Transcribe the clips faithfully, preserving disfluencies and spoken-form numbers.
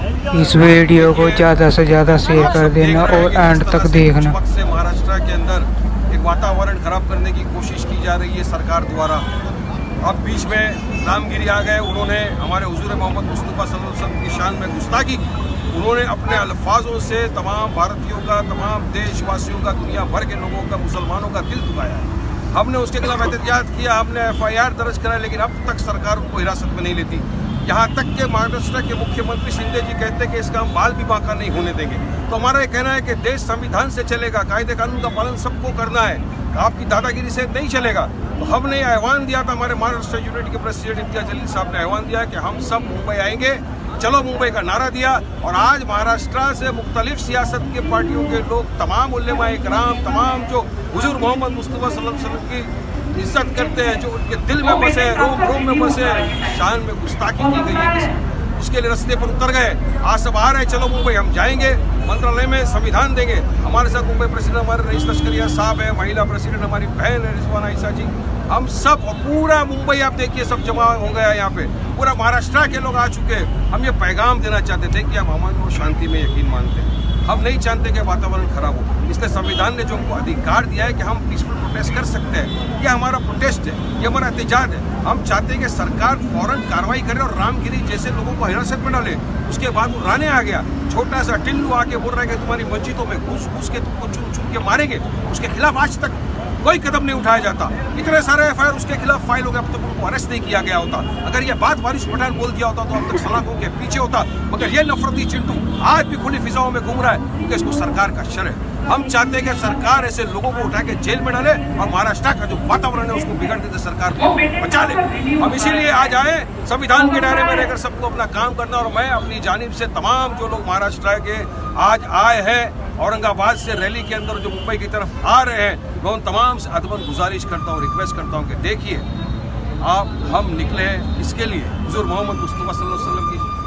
इस वीडियो को ज़्यादा से ज़्यादा शेयर कर देना और एंड तक देखना। वक्त से महाराष्ट्र के अंदर एक वातावरण खराब करने की कोशिश की जा रही है सरकार द्वारा। अब बीच में रामगिरी आ गए, उन्होंने हमारे हुजूर मोहम्मद मुस्तफ़ा सल्लल्लाहु अलैहि वसल्लम की शान में गुस्ताखी की। उन्होंने अपने अल्फाजों से तमाम भारतीयों का, तमाम देशवासियों का, दुनिया भर के लोगों का, मुसलमानों का दिल दुखाया है। हमने उसके खिलाफ एहतिजाज किया, हमने एफ आई आर दर्ज करा, लेकिन अब तक सरकार उनको हिरासत में नहीं लेती। यहाँ तक के महाराष्ट्र के मुख्यमंत्री शिंदे जी कहते हैं कि इसका हम बाल भी बांका नहीं होने देंगे। तो हमारा ये कहना है कि देश संविधान से चलेगा, कायदे कानून का पालन सबको करना है, आपकी दादागिरी से नहीं चलेगा। तो हमने आह्वान दिया था, हमारे महाराष्ट्र यूनिट के प्रेसिडेंट इम्तियाज जलील साहब ने आह्वान दिया कि हम सब मुंबई आएंगे, चलो मुंबई का नारा दिया। और आज महाराष्ट्र से मुख्तलिफ सियासत के पार्टियों के लोग, तमाम उलेमा इकराम, तमाम जो हुजूर मोहम्मद मुस्तफ़ा सल्लल्लाहु अलैहि वसल्लम की इज्जत करते हैं, जो उनके दिल में बसे, रोम रोम में बसे, शान में गुस्ताखी की गई है किसी, उसके लिए रास्ते पर उतर गए। आज सब आ रहे, चलो मुंबई हम जाएंगे, मंत्रालय में संविधान देंगे। हमारे साथ मुंबई प्रेसिडेंट हमारे रईस लश्करिया साहब है, महिला प्रेसिडेंट हमारी बहन है रिजवाना ईसा जी, हम सब, और पूरा मुंबई आप देखिए सब जमा हो गया है यहाँ पे, पूरा महाराष्ट्र के लोग आ चुके हैं। हम ये पैगाम देना चाहते थे कि हम अमन और शांति में यकीन मानते हैं, हम नहीं चाहते कि वातावरण खराब हो। इसलिए संविधान ने जो हमको अधिकार दिया है कि हम पीसफुल प्रोटेस्ट कर सकते हैं, ये हमारा प्रोटेस्ट है, ये हमारा एहतिजाज है। हम चाहते हैं कि सरकार फौरन कार्रवाई करे और रामगिरी जैसे लोगों को हिरासत में डाले। उसके बाद वो राणे आ गया, छोटा सा टिल्लू आके बोल रहा है कि तुम्हारी मस्जिदों में घुस घुस के तुमको चुन चुन के मारेंगे। उसके खिलाफ आज तक कोई कदम नहीं उठाया जाता। इतने सारे एफ आई आर उसके खिलाफ फाइल हो गए, अब तक उनको अरेस्ट नहीं किया गया होता। अगर ये बात वारिस पठान बोल दिया होता तो अब तक सलाखों के पीछे होता। मगर ये नफरती चिंटू आज भी खुली फिजाओं में घूम रहा है, क्योंकि इसको सरकार का शर है। हम चाहते हैं कि सरकार ऐसे लोगों को उठा के जेल में डाले और महाराष्ट्र का जो वातावरण है उसको बिगड़ने से सरकार को बचा ले। हम इसीलिए आज आए, संविधान के दायरे में रहकर सबको अपना काम करना। और मैं अपनी जानिब से तमाम जो लोग महाराष्ट्र के आज आए हैं, औरंगाबाद से रैली के अंदर जो मुंबई की तरफ आ रहे हैं, मैं उन तमाम से अदबन गुजारिश करता हूँ, रिक्वेस्ट करता हूँ कि देखिए, आप हम निकले हैं इसके लिए, हुजूर मोहम्मद मुस्तफ़ा सल्लल्लाहु अलैहि वसल्लम की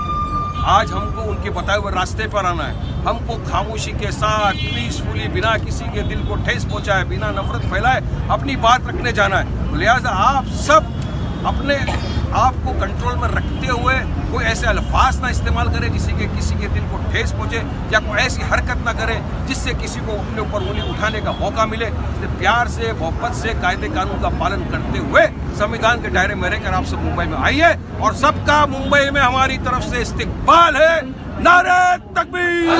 आज हमको उनके बताए हुए रास्ते पर आना है। हमको खामोशी के साथ पीसफुली, बिना किसी के दिल को ठेस पहुंचाए, बिना नफरत फैलाए अपनी बात रखने जाना है। तो लिहाजा आप सब अपने आप को कंट्रोल में रखते हुए कोई ऐसे अल्फाज ना इस्तेमाल करे जिससे कि किसी के दिल को ठेस पहुंचे, या कोई ऐसी हरकत ना करे जिससे किसी को अपने ऊपर उंगली उठाने का मौका मिले। इसलिए प्यार से, मोहब्बत से, कायदे कानून का पालन करते हुए संविधान के दायरे में रहकर आप सब मुंबई में आइए। और सबका मुंबई में हमारी तरफ से इस्तकबाल है। नारे तकबीर,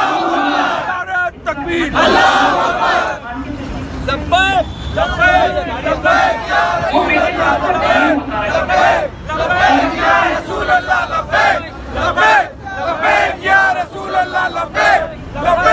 नारे तकबीर, लब्बैक लब्बैक लब्बैक या रसूल अल्लाह, लब्बैक लब्बैक लब्बैक या रसूल अल्लाह, लब्बैक लब्बैक।